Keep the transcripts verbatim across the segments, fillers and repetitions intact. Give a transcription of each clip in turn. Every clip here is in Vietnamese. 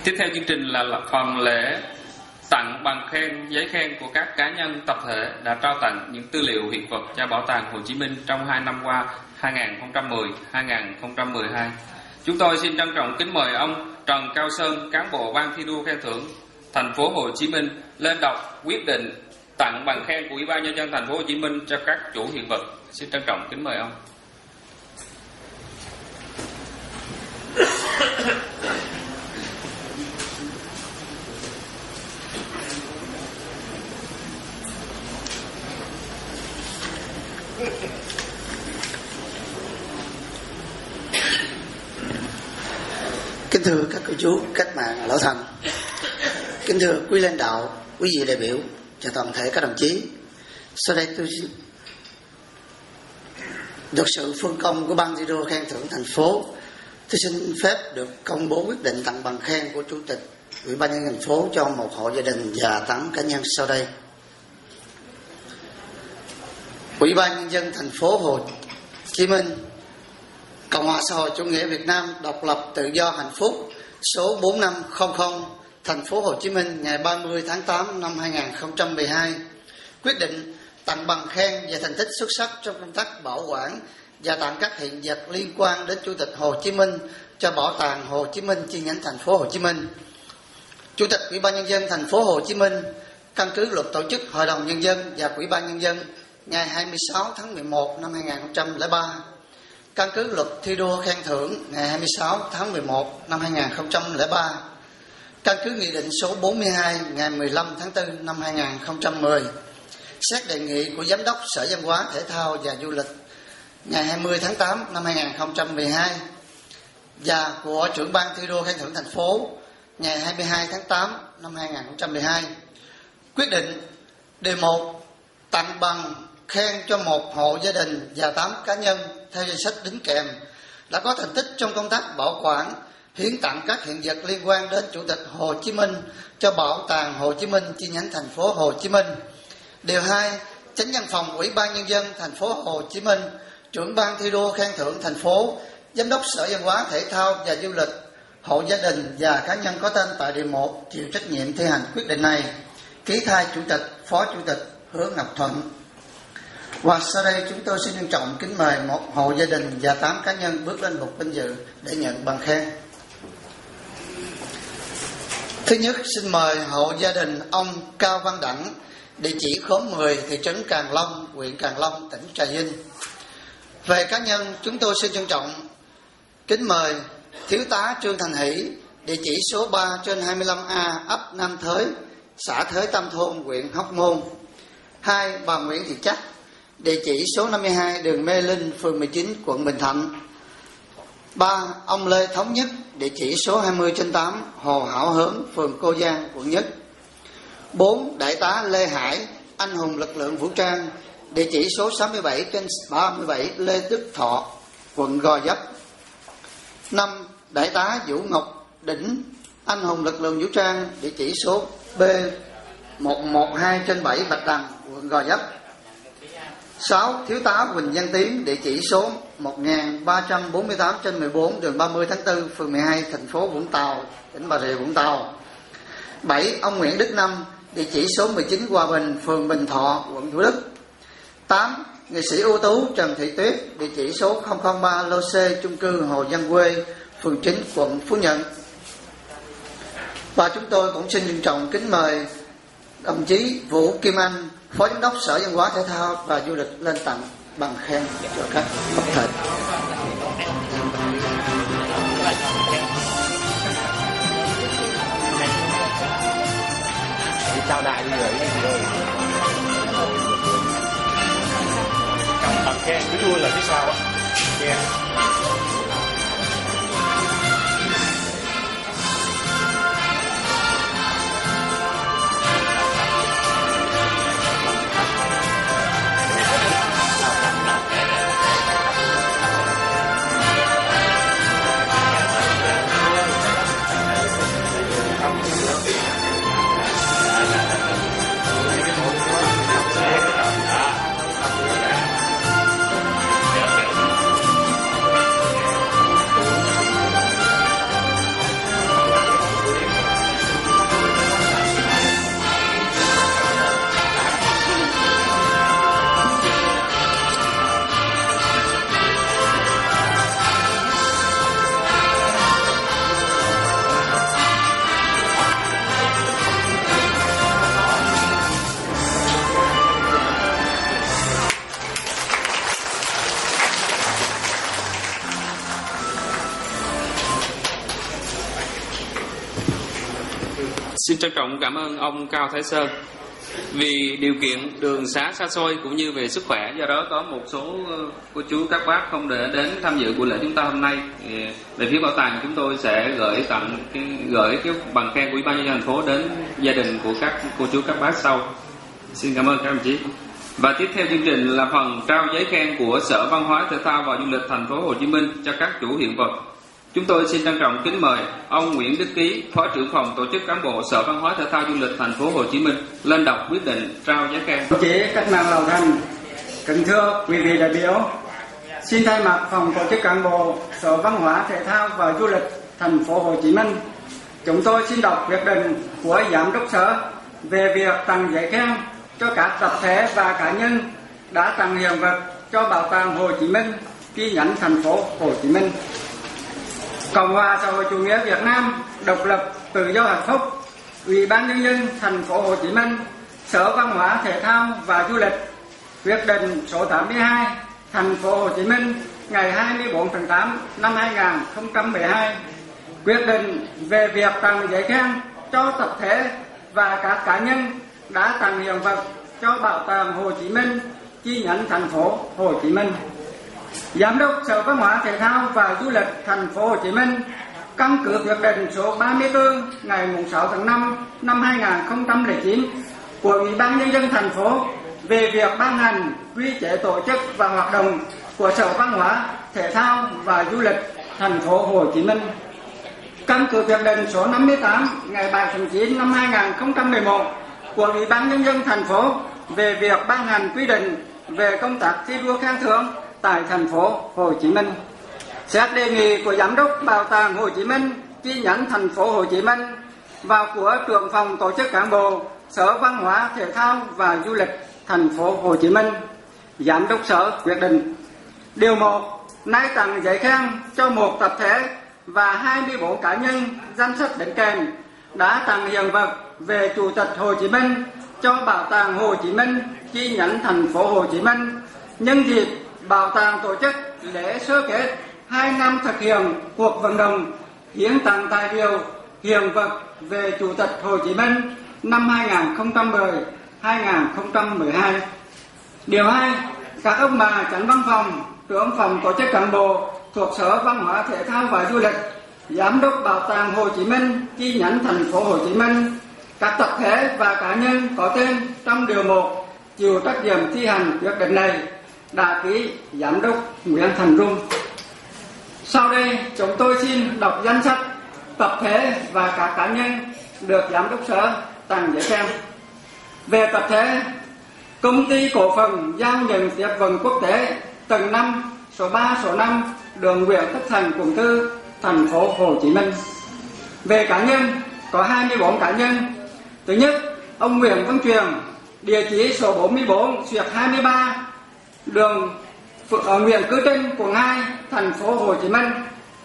Tiếp theo chương trình là phần lễ tặng bằng khen, giấy khen của các cá nhân tập thể đã trao tặng những tư liệu hiện vật cho Bảo tàng Hồ Chí Minh trong hai năm qua hai nghìn không trăm mười đến hai nghìn không trăm mười hai. Chúng tôi xin trân trọng kính mời ông Trần Cao Sơn, cán bộ ban thi đua khen thưởng thành phố Hồ Chí Minh lên đọc quyết định tặng bằng khen của Ủy ban Nhân dân thành phố Hồ Chí Minh cho các chủ hiện vật. Xin trân trọng kính mời ông. Kính thưa các cô chú cách mạng lão thành, kính thưa quý lãnh đạo, quý vị đại biểu và toàn thể các đồng chí, sau đây tôi được sự phân công của ban thi đua khen thưởng thành phố, tôi xin phép được công bố quyết định tặng bằng khen của chủ tịch Ủy ban nhân dân thành phố cho một hộ gia đình và tám cá nhân sau đây. Ủy ban nhân dân thành phố Hồ Chí Minh, Cộng hòa xã hội chủ nghĩa Việt Nam độc lập tự do hạnh phúc, số bốn năm không không, thành phố Hồ Chí Minh, ngày ba mươi tháng tám năm hai nghìn không trăm mười hai, quyết định tặng bằng khen về thành tích xuất sắc trong công tác bảo quản và tặng các hiện vật liên quan đến Chủ tịch Hồ Chí Minh cho Bảo tàng Hồ Chí Minh chi nhánh thành phố Hồ Chí Minh. Chủ tịch Ủy ban nhân dân thành phố Hồ Chí Minh căn cứ luật tổ chức Hội đồng nhân dân và Ủy ban nhân dân ngày hai mươi sáu tháng mười một năm hai nghìn không trăm lẻ ba, căn cứ luật thi đua khen thưởng ngày hai mươi sáu tháng mười một năm hai nghìn không trăm lẻ ba, căn cứ nghị định số bốn mươi hai ngày mười lăm tháng tư năm hai nghìn không trăm mười, xét đề nghị của Giám đốc Sở Văn hóa Thể thao và Du lịch ngày hai mươi tháng tám năm hai nghìn không trăm mười hai và của trưởng ban thi đua khen thưởng thành phố ngày hai mươi hai tháng tám năm hai nghìn không trăm mười hai. Quyết định đề một tặng bằng khen cho một hộ gia đình và tám cá nhân theo danh sách đính kèm đã có thành tích trong công tác bảo quản, hiến tặng các hiện vật liên quan đến Chủ tịch Hồ Chí Minh cho Bảo tàng Hồ Chí Minh chi nhánh thành phố Hồ Chí Minh. Điều hai, Chánh văn phòng Ủy ban nhân dân thành phố Hồ Chí Minh, trưởng ban thi đua khen thưởng thành phố, Giám đốc Sở Văn hóa Thể thao và Du lịch, hộ gia đình và cá nhân có tên tại điều một chịu trách nhiệm thi hành quyết định này. Ký thay Chủ tịch, Phó Chủ tịch Hứa Ngọc Thuận. Và sau đây chúng tôi xin trân trọng kính mời một hộ gia đình và tám cá nhân bước lên bục vinh dự để nhận bằng khen. Thứ nhất, xin mời hộ gia đình ông Cao Văn Đẳng, địa chỉ khóm mười, thị trấn Càng Long, huyện Càng Long, tỉnh Trà Vinh. Về cá nhân, chúng tôi xin trân trọng kính mời Thiếu tá Trương Thành Hỷ, địa chỉ số ba trên hai mươi lăm A, ấp Nam Thới, xã Thới Tam Thôn, huyện Hóc Môn. Hai, bà Nguyễn Thị Chắc, địa chỉ số năm mươi hai đường Mê Linh, phường mười chín, quận Bình Thạnh. Ba, ông Lê Thống Nhất, địa chỉ số hai mươi trên tám, Hồ Hảo Hớn, phường Cô Giang, quận Nhất. Bốn, đại tá Lê Hải, anh hùng lực lượng vũ trang, địa chỉ số sáu mươi bảy trên ba mươi bảy Lê Đức Thọ, quận Gò Vấp. Năm, đại tá Vũ Ngọc Đỉnh, anh hùng lực lượng vũ trang, địa chỉ số B một một hai trên bảy Bạch Đằng, quận Gò Vấp. Sáu, thiếu tá Huỳnh Văn Tiến, địa chỉ số một nghìn ba trăm bốn mươi tám trên mười bốn đường ba mươi tháng tư, phường mười hai, thành phố Vũng Tàu, tỉnh Bà Rịa Vũng Tàu. Bảy, ông Nguyễn Đức Năm, địa chỉ số mười chín Hòa Bình, phường Bình Thọ, quận Thủ Đức. Tám, nghệ sĩ ưu tú Trần Thị Tuyết, địa chỉ số không không ba lô C, chung cư Hồ Văn Quê, phường chín, quận Phú Nhuận. Và chúng tôi cũng xin trân trọng kính mời đồng chí Vũ Kim Anh, Phó Giám đốc Sở Văn hóa Thể thao và Du lịch lên tặng bằng khen cho các tập thể. Chào đại đi rồi. Bằng khen cứ luôn là phía sau á. Yeah. Xin trân trọng cảm ơn ông Cao Thái Sơn. Vì điều kiện đường xá xa xôi cũng như về sức khỏe, do đó có một số cô chú các bác không để đến tham dự buổi lễ chúng ta hôm nay. Về phía bảo tàng chúng tôi sẽ gửi tặng cái, gửi cái bằng khen của Ủy ban nhân dân thành phố đến gia đình của các cô chú các bác sau. Xin cảm ơn các đồng chí. Và tiếp theo chương trình là phần trao giấy khen của Sở Văn hóa Thể thao và Du lịch Thành phố Hồ Chí Minh cho các chủ hiện vật. Chúng tôi xin trân trọng kính mời ông Nguyễn Đức Ký, Phó trưởng phòng tổ chức cán bộ Sở Văn hóa Thể thao Du lịch Thành phố Hồ Chí Minh lên đọc quyết định trao giấy khen. Đồng chí Cách mạng Lào Thành, kính thưa quý vị đại biểu, xin thay mặt phòng tổ chức cán bộ Sở Văn hóa Thể thao và Du lịch Thành phố Hồ Chí Minh, chúng tôi xin đọc quyết định của Giám đốc Sở về việc tặng giấy khen cho các tập thể và cá nhân đã tặng hiện vật cho Bảo tàng Hồ Chí Minh chi nhánh Thành phố Hồ Chí Minh. Cộng hòa xã hội chủ nghĩa Việt Nam độc lập tự do hạnh phúc, Ủy ban nhân dân Thành phố Hồ Chí Minh, Sở Văn hóa Thể thao và Du lịch quyết định số tám mươi hai Thành phố Hồ Chí Minh ngày hai mươi tư tháng tám năm hai nghìn không trăm mười hai quyết định về việc tặng giấy khen cho tập thể và các cá nhân đã tặng hiện vật cho Bảo tàng Hồ Chí Minh chi nhánh Thành phố Hồ Chí Minh. Giám đốc Sở Văn hóa Thể thao và Du lịch Thành phố Hồ Chí Minh căn cứ quyết định số ba mươi tư ngày sáu tháng năm năm hai nghìn không trăm lẻ chín của Ủy ban nhân dân thành phố về việc ban hành quy chế tổ chức và hoạt động của Sở Văn hóa Thể thao và Du lịch Thành phố Hồ Chí Minh. Căn cứ quyết định số năm mươi tám ngày bảy tháng chín năm hai nghìn không trăm mười một của Ủy ban nhân dân thành phố về việc ban hành quy định về công tác thi đua khen thưởng tại Thành phố Hồ Chí Minh. Xét đề nghị của Giám đốc Bảo tàng Hồ Chí Minh chi nhánh Thành phố Hồ Chí Minh và của trưởng phòng tổ chức cán bộ Sở Văn hóa Thể thao và Du lịch Thành phố Hồ Chí Minh, Giám đốc Sở quyết định: điều một, nay tặng giấy khen cho một tập thể và hai mươi tư cá nhân danh sách đính kèm đã tặng hiện vật về Chủ tịch Hồ Chí Minh cho Bảo tàng Hồ Chí Minh chi nhánh Thành phố Hồ Chí Minh nhân dịp Bảo tàng tổ chức lễ sơ kết hai năm thực hiện cuộc vận động hiến tặng tài liệu hiện vật về Chủ tịch Hồ Chí Minh năm hai nghìn không trăm mười đến hai nghìn không trăm mười hai. Điều hai, các ông bà chánh văn phòng, trưởng phòng tổ chức cán bộ thuộc Sở Văn hóa Thể thao và Du lịch, Giám đốc Bảo tàng Hồ Chí Minh chi nhánh Thành phố Hồ Chí Minh, các tập thể và cá nhân có tên trong điều một chịu trách nhiệm thi hành quyết định này đã ký Giám đốc Nguyễn Thành Trung. Sau đây chúng tôi xin đọc danh sách tập thể và các cá nhân được Giám đốc Sở tặng giấy khen. Về tập thể, Công ty cổ phần giao nhận tiếp vận quốc tế tầng năm, số ba, số năm, đường Nguyễn Tất Thành, quận tư, Thành phố Hồ Chí Minh. Về cá nhân, có hai mươi tư cá nhân. Thứ nhất, ông Nguyễn Văn Truyền, địa chỉ số bốn mươi tư xuyệt hai mươi ba, đường ở Nguyễn Cư Trinh, quận hai, Thành phố Hồ Chí Minh.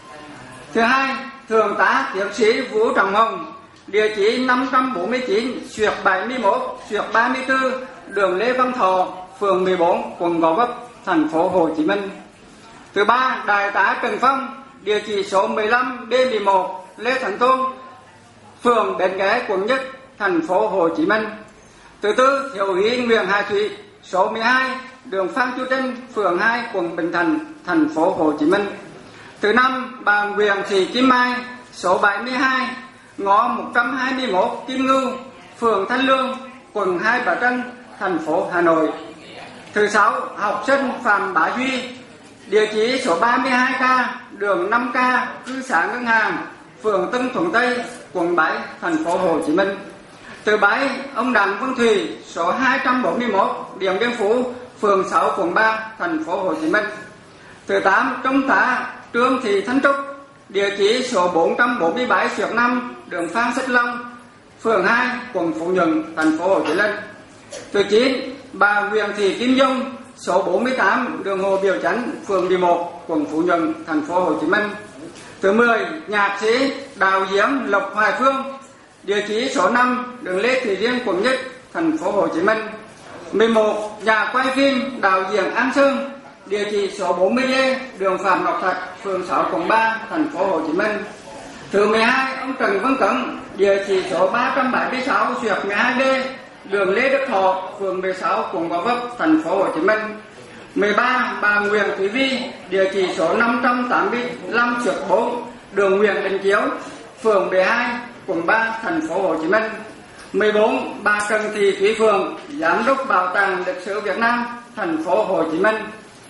Thứ hai, Thượng tá tiến sĩ Vũ Trọng Hồng, địa chỉ năm trăm bốn mươi chín xuyệt bảy mươi mốt xuyệt ba mươi tư, đường Lê Văn Thọ, phường mười bốn, quận Gò Vấp, Thành phố Hồ Chí Minh. Thứ ba, Đại tá Trần Phong, địa chỉ số mười lăm B mười một Lê Thánh Tôn, phường Bến Nghé, quận Nhất, Thành phố Hồ Chí Minh. Thứ tư, Thiếu úy Nguyễn Hà Thủy, số mười hai, đường Phan Chu Trinh, phường hai, quận Bình Thạnh, Thành phố Hồ Chí Minh. Thứ năm, bà Nguyễn Thị Kim Mai, số bảy mươi hai, ngõ một trăm hai mươi mốt Kim Ngưu, phường Thanh Lương, quận Hai Bà Trưng, thành phố Hà Nội. Thứ sáu, học sinh Phạm Bá Duy, địa chỉ số ba mươi hai K, đường năm K, cư xá Ngân Hàng, phường Tân Thuận Tây, quận bảy, thành phố Hồ Chí Minh. Thứ bảy, ông Đặng Văn Thủy, số hai trăm bốn mươi mốt, Điện Biên Phủ, phường sáu, quận ba, thành phố Hồ Chí Minh. Thứ tám, Trung tá Trương Thị Thanh Trúc, địa chỉ số bốn trăm bốn mươi bảy xuyệt năm, đường Phan Xích Long, phường hai, quận Phú Nhuận, thành phố Hồ Chí Minh. Thứ chín, bà Nguyễn Thị Kim Dung, số bốn mươi tám, đường Hồ Biểu Chánh, phường mười một, quận Phú Nhuận, thành phố Hồ Chí Minh. Thứ mười, nhạc sĩ đạo diễn Lộc Hoài Phương, địa chỉ số năm, đường Lê Thị Riêng, quận Nhất, thành phố Hồ Chí Minh. mười một, nhà quay phim đạo diễn An Sơn, địa chỉ số bốn mươi D, đường Phạm Ngọc Thạch, phường sáu, quận ba, thành phố Hồ Chí Minh. Thứ mười hai, ông Trần Văn Cẩn, địa chỉ số ba trăm bảy mươi sáu xuyệt mười hai B, đường Lê Đức Thọ, phường mười sáu, quận Gò Vấp, thành phố Hồ Chí Minh. mười ba, bà Nguyễn Thúy Vi, địa chỉ số năm trăm tám mươi lăm xuyệt bốn, đường Nguyễn Đình Chiểu, phường mười hai, quận ba, thành phố Hồ Chí Minh. mười bốn, bà Trần Thị Thúy Phượng, giám đốc Bảo tàng Lịch sử Việt Nam, thành phố Hồ Chí Minh.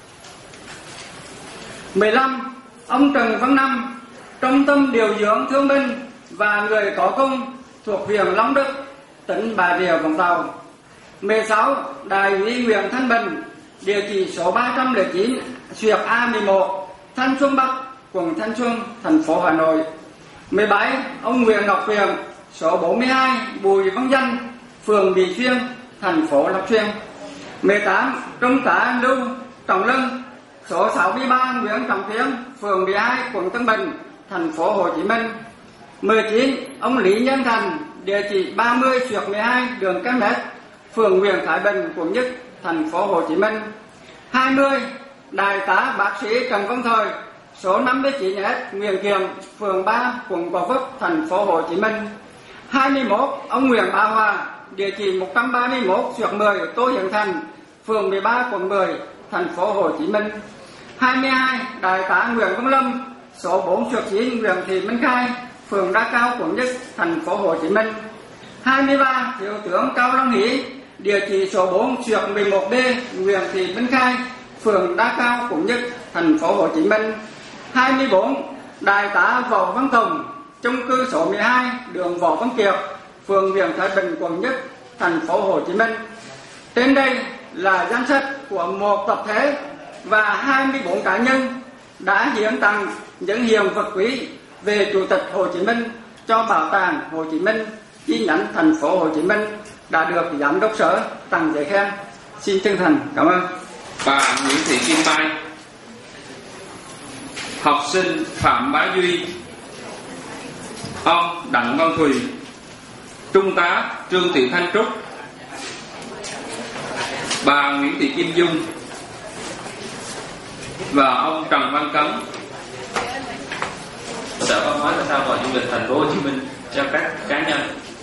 mười lăm, ông Trần Văn Năm, Trung tâm điều dưỡng thương binh và người có công thuộc huyện Long Đức, tỉnh Bà Rịa Vũng Tàu. mười sáu, đại úy Nguyễn Thanh Bình, địa chỉ số ba trăm lẻ chín xuyệt A mười một, Thanh Xuân Bắc, quận Thanh Xuân, thành phố Hà Nội. mười bảy, ông Nguyễn Ngọc Huyền, số bốn mươi hai Bùi Văn Danh, phường Mỹ Xuyên, thành phố Long Xuyên. mười tám, Trung tá Lưu Trọng Lân, số sáu mươi ba Nguyễn Trọng Tiến, phường mười hai, quận Tân Bình, thành phố Hồ Chí Minh. mười chín, ông Lý Nhân Thành, địa chỉ ba mươi xuyệt mười hai đường Cam Hết, phường Nguyễn Thái Bình, quận Nhất, thành phố Hồ Chí Minh. hai mươi, đại tá bác sĩ Trần Văn Thời, số năm mươi chín S Nguyễn Kiệm, phường ba, quận Gò Vấp, thành phố Hồ Chí Minh. hai mươi mốt, ông Nguyễn Bá Hòa, địa chỉ một trăm ba mươi mốt xuyệt mười Tô Hiển Thành, phường mười ba, quận mười, thành phố Hồ Chí Minh. hai mươi hai, đại tá Nguyễn Văn Lâm, số bốn xuyệt chín Nguyễn Thị Minh Khai, phường Đa Cao, quận Nhất, thành phố Hồ Chí Minh. hai mươi ba, thiếu tướng Cao Long Hỷ, địa chỉ số bốn xuyệt mười một D Nguyễn Thị Minh Khai, phường Đa Cao, quận Nhất, thành phố Hồ Chí Minh. hai mươi bốn, đại tá Võ Văn Tùng, chung cư số mười hai đường Võ Văn Kiệt, phường Nguyễn Thái Bình, quận Nhất, thành phố Hồ Chí Minh. Trên đây là danh sách của một tập thể và hai mươi bốn cá nhân đã hiến tặng những hiện vật quý về Chủ tịch Hồ Chí Minh cho Bảo tàng Hồ Chí Minh chi nhánh thành phố Hồ Chí Minh, đã được giám đốc sở tặng giấy khen. Xin chân thành cảm ơn. Bà Nguyễn Thị Kim Mai, học sinh Phạm Bá Duy, ông Đặng Văn Thùy, trung tá Trương Thị Thanh Trúc, bà Nguyễn Thị Kim Dung và ông Trần Văn Cấn. Sở Văn hóa Thể thao và Du lịch thành phố Hồ Chí Minh cho các cá nhân.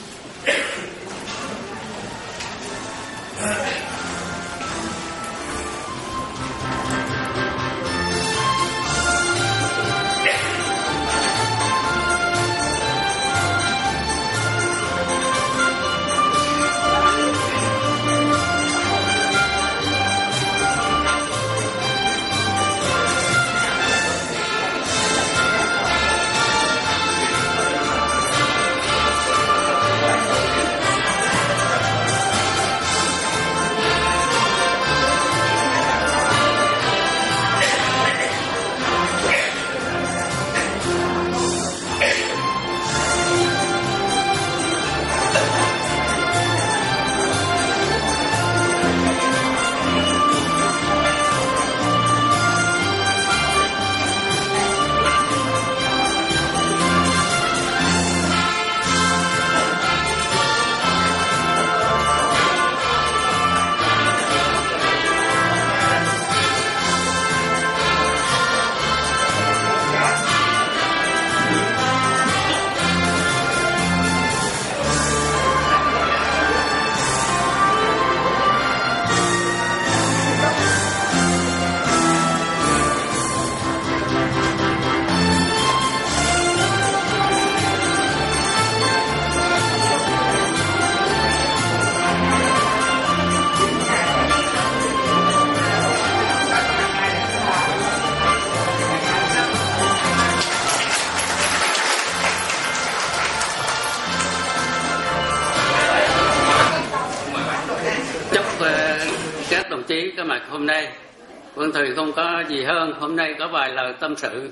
Các đồng chí có mặt hôm nay, Vân Thùy không có gì hơn. Hôm nay có vài lời tâm sự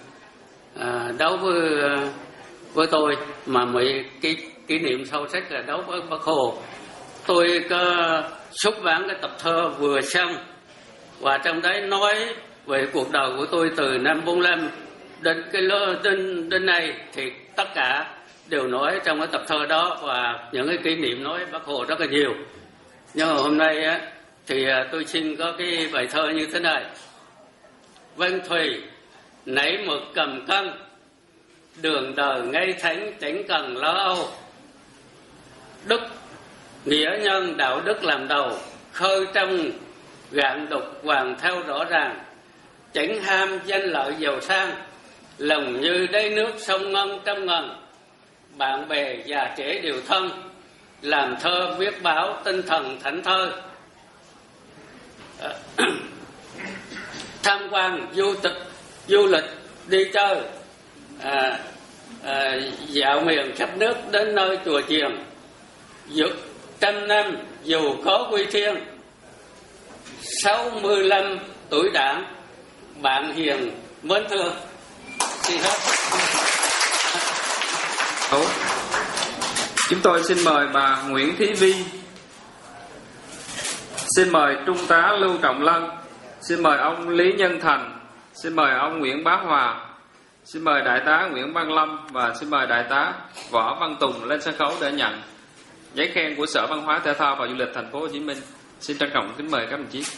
à, đấu với với tôi mà mấy cái kỷ niệm sâu sắc là đấu với Bác Hồ. Tôi có xuất bản cái tập thơ Vừa Xong, và trong đấy nói về cuộc đời của tôi từ năm bốn lăm đến cái lô đến đến nay, thì tất cả đều nói trong cái tập thơ đó, và những cái kỷ niệm nói Bác Hồ rất là nhiều. Nhưng mà hôm nay á thì tôi xin có cái bài thơ như thế này. Vân Thùy nảy mực cầm cân, đường đời ngay thánh chẳng cần lo âu. Đức nghĩa nhân đạo đức làm đầu, khơi trong gạn đục hoàng theo rõ ràng. Chẳng ham danh lợi giàu sang, lòng như đáy nước sông ngân trong ngần. Bạn bè già trẻ đều thân, làm thơ viết báo tinh thần thảnh thơi. Tham quan du tịch du lịch đi chơi, à, à, dạo miền khắp nước đến nơi chùa chiền. Dù trăm năm dù có quy thiên, sáu mươi lăm tuổi đảng, bạn hiền mến thương. Xin hết. Chúng tôi xin mời bà Nguyễn Thí Vi, xin mời Trung tá Lưu Trọng Lân, xin mời ông Lý Nhân Thành, xin mời ông Nguyễn Bá Hòa, xin mời đại tá Nguyễn Văn Lâm và xin mời đại tá Võ Văn Tùng lên sân khấu để nhận giấy khen của Sở Văn hóa Thể thao và Du lịch Thành phố Hồ Chí Minh. Xin trân trọng kính mời các đồng chí.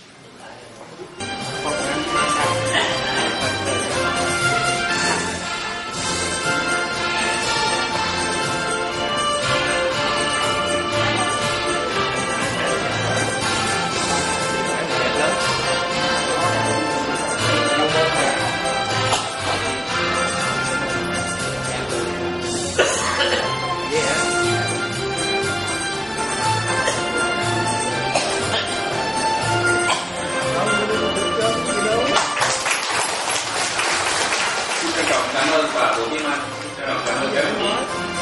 Và Hồ Chí Minh cảm ơn các đồng chí.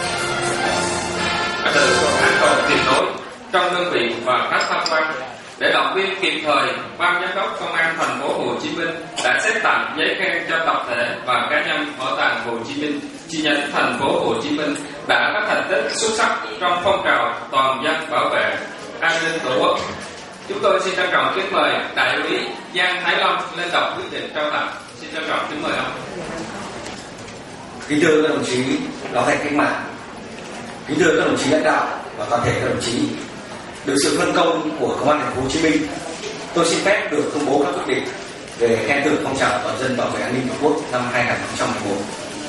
Từ công an còn tuyệt đối trong đơn vị và các tham quan để động viên kịp thời, ban giám đốc công an thành phố Hồ Chí Minh đã xét tặng giấy khen cho tập thể và cá nhân bảo tàng Hồ Chí Minh chi nhánh thành phố Hồ Chí Minh đã có thành tích xuất sắc trong phong trào toàn dân bảo vệ an ninh tổ quốc. Chúng tôi xin trân trọng kính mời đại úy Giang Thái Long lên đọc quyết định trao tặng. Xin trân trọng kính mời ông. Kính thưa các đồng chí lão thành cách mạng, kính thưa các đồng chí lãnh đạo và toàn thể các đồng chí, được sự phân công của Công an thành phố Hồ Chí Minh, tôi xin phép được công bố các quyết định về khen thưởng phong trào toàn dân bảo vệ an ninh tổ quốc năm hai nghìn không trăm mười một.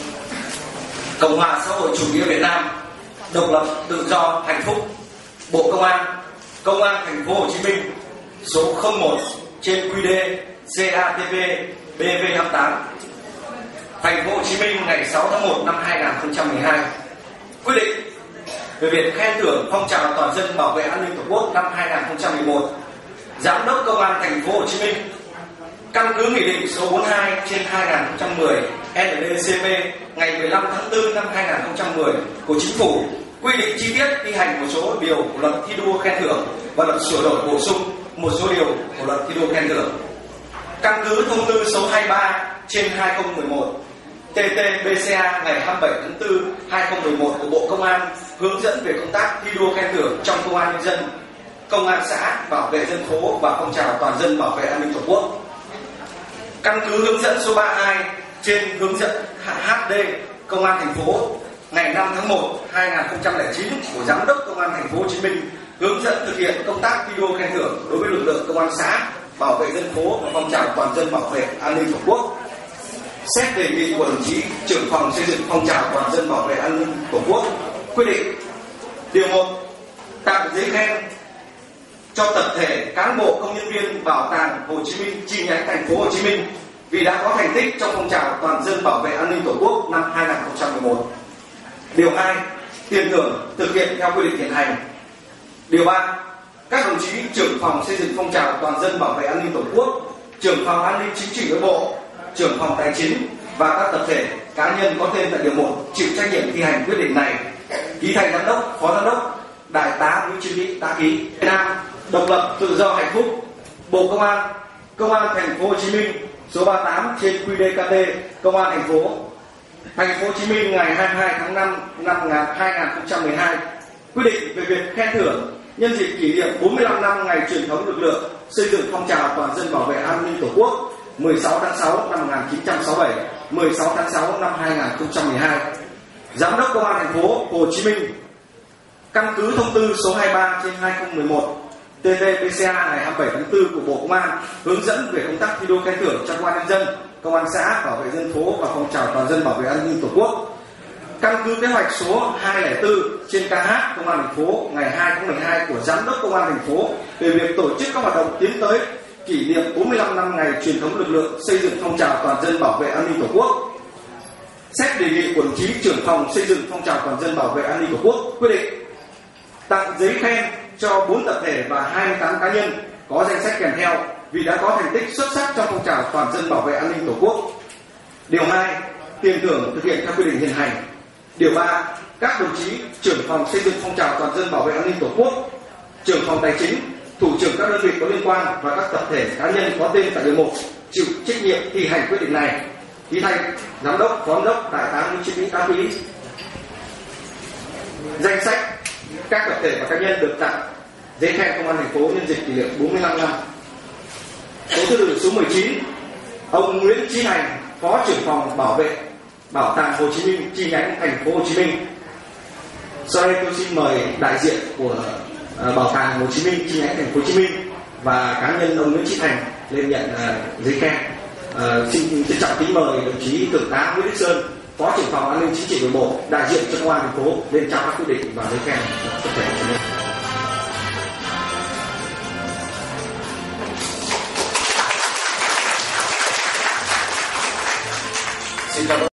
Cộng hòa xã hội chủ nghĩa Việt Nam, độc lập, tự do, hạnh phúc. Bộ Công an, Công an thành phố Hồ Chí Minh, số không một trên quy đê C A T V B V năm tám. Thành phố Hồ Chí Minh ngày sáu tháng một năm hai nghìn không trăm mười hai. Quyết định về việc khen thưởng phong trào toàn dân bảo vệ an ninh tổ quốc năm hai nghìn không trăm mười một. Giám đốc Công an thành phố Hồ Chí Minh căn cứ nghị định số bốn mươi hai trên hai nghìn không trăm mười N D C P ngày mười lăm tháng tư năm hai nghìn không trăm mười của Chính phủ quy định chi tiết thi hành một số điều của luật thi đua khen thưởng và luật sửa đổi bổ sung một số điều của luật thi đua khen thưởng. Căn cứ thông tư số hai mươi ba trên hai nghìn không trăm mười một T T B C A ngày hai mươi bảy tháng tư năm hai nghìn không trăm mười một của Bộ Công an hướng dẫn về công tác thi đua khen thưởng trong công an nhân dân, công an xã, bảo vệ dân phố và phong trào toàn dân bảo vệ an ninh tổ quốc. Căn cứ hướng dẫn số ba mươi hai trên hướng dẫn H D Công an thành phố ngày năm tháng một năm hai nghìn không trăm lẻ chín của Giám đốc Công an thành phố Hồ Chí Minh hướng dẫn thực hiện công tác thi đua khen thưởng đối với lực lượng công an xã, bảo vệ dân phố và phong trào toàn dân bảo vệ an ninh tổ quốc. Xét đề nghị của đồng chí trưởng phòng xây dựng phong trào toàn dân bảo vệ an ninh tổ quốc, quyết định điều một, tặng giấy khen cho tập thể cán bộ công nhân viên Bảo tàng Hồ Chí Minh chi nhánh thành phố Hồ Chí Minh vì đã có thành tích trong phong trào toàn dân bảo vệ an ninh tổ quốc năm hai nghìn không trăm mười một. Điều hai, tiền thưởng thực hiện theo quy định hiện hành. Điều ba, các đồng chí trưởng phòng xây dựng phong trào toàn dân bảo vệ an ninh tổ quốc, trưởng phòng an ninh chính trị nội bộ, trưởng phòng tài chính và các tập thể cá nhân có tên tại điều một chịu trách nhiệm thi hành quyết định này. Ký thành giám đốc, phó giám đốc, đại tá Nguyễn Chí Vĩ đã ký. Việt Nam, độc lập, tự do, hạnh phúc. Bộ Công an, Công an thành phố Hồ Chí Minh, số ba mươi tám trên quy đê ca tê Công an thành phố. Thành phố Hồ Chí Minh ngày hai mươi hai tháng năm năm hai nghìn không trăm mười hai. Quyết định về việc khen thưởng nhân dịp kỷ niệm bốn mươi lăm năm ngày truyền thống lực lượng xây dựng phong trào toàn dân bảo vệ an ninh tổ quốc mười sáu tháng sáu năm một nghìn chín trăm sáu mươi bảy, mười sáu tháng sáu năm hai nghìn không trăm mười hai. Giám đốc Công an thành phố Hồ Chí Minh căn cứ thông tư số hai mươi ba trên hai nghìn không trăm mười một T T B C A ngày hai mươi bảy tháng tư của Bộ Công an hướng dẫn về công tác thi đua khen thưởng trong công an nhân dân, công an xã, bảo vệ dân phố và phong trào toàn dân bảo vệ an ninh Tổ quốc. Căn cứ kế hoạch số hai không bốn trên ca hát Công an thành phố ngày hai tháng mười hai của Giám đốc Công an thành phố về việc tổ chức các hoạt động tiến tới kỷ niệm bốn mươi lăm năm ngày truyền thống lực lượng xây dựng phong trào toàn dân bảo vệ an ninh Tổ quốc. Xét đề nghị của đồng chí trưởng phòng xây dựng phong trào toàn dân bảo vệ an ninh Tổ quốc quyết định tặng giấy khen cho bốn tập thể và hai mươi tám cá nhân có danh sách kèm theo vì đã có thành tích xuất sắc trong phong trào toàn dân bảo vệ an ninh Tổ quốc. Điều hai, tiền thưởng thực hiện theo quy định hiện hành. Điều ba, các đồng chí trưởng phòng xây dựng phong trào toàn dân bảo vệ an ninh Tổ quốc, trưởng phòng tài chính, thủ trưởng các đơn vị có liên quan và các tập thể cá nhân có tên tại điều một chịu trách nhiệm thi hành quyết định này. Ký thành giám đốc, phó giám đốc, đại tá Nguyễn Chí Vĩ đăng ký. Danh sách các tập thể và cá nhân được tặng giấy khen Công an thành phố nhân dịp kỷ niệm bốn mươi lăm năm. Số thứ tự số mười chín, ông Nguyễn Chí Thành, phó trưởng phòng bảo vệ Bảo tàng Hồ Chí Minh chi nhánh thành phố Hồ Chí Minh. Sau đây tôi xin mời đại diện của uh, Bảo tàng Hồ Chí Minh chi nhánh thành phố Hồ Chí Minh và cá nhân ông Nguyễn Chí Thành lên nhận uh, giấy khen. Uh, xin trân trọng kính mời đồng chí thượng tá Nguyễn Đức Sơn, phó trưởng phòng an ninh chính trị nội bộ, đại diện cho công an thành phố lên trao các quyết định và giấy khen cho tập thể.